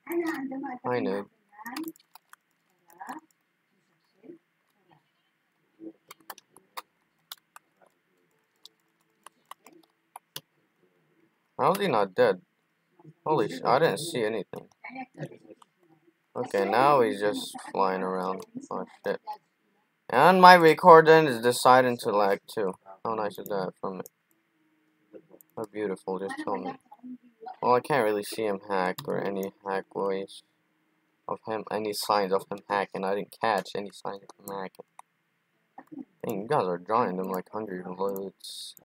I know. How's he not dead? Holy sh! I didn't see anything. Okay, now he's just flying around. Oh shit. And my recording is deciding to lag too. How nice is that from it? How beautiful, just tell me. Well, I can't really see him hack or any hack ways of him, any signs of him hacking. I didn't catch any signs of him hacking. Dang, you guys are drawing them like hungry loads.